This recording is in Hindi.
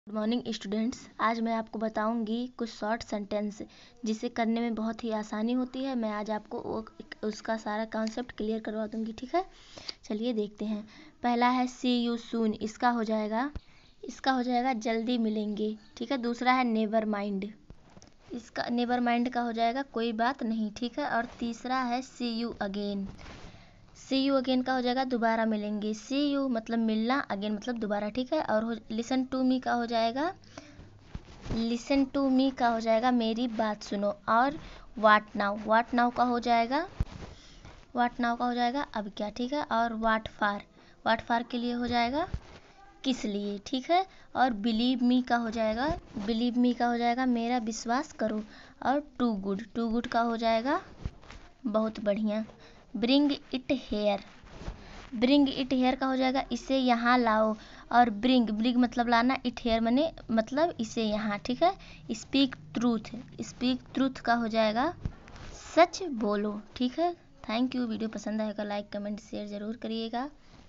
Good morning students. आज मैं आपको बताऊंगी कुछ शॉर्ट सेंटेंस जिसे करने में बहुत ही आसानी होती है। मैं आज आपको उसका सारा कॉन्सेप्ट क्लियर करवा दूंगी, ठीक है। चलिए देखते हैं। पहला है सी यू सून, इसका हो जाएगा जल्दी मिलेंगे, ठीक है। दूसरा है नेवर माइंड, इसका नेवर माइंड का हो जाएगा कोई बात नहीं, ठीक है। और तीसरा है see you again, see you again का हो जाएगा दोबारा मिलेंगे। सी यू मतलब मिलना, अगेन मतलब दोबारा, ठीक है। और लिसन टू मी का हो जाएगा मेरी बात सुनो। और वाट नाउ का हो जाएगा अब क्या, ठीक है। और वाट फार के लिए हो जाएगा किस लिए, ठीक है। और बिलीव मी का हो जाएगा मेरा विश्वास करो। और टू गुड का हो जाएगा बहुत बढ़िया। ब्रिंग इट हेयर का हो जाएगा इसे यहाँ लाओ। और ब्रिंग मतलब लाना, इट हेयर मतलब इसे यहाँ, ठीक है। स्पीक ट्रूथ का हो जाएगा सच बोलो, ठीक है। Thank you. वीडियो पसंद आएगा लाइक कमेंट शेयर ज़रूर करिएगा।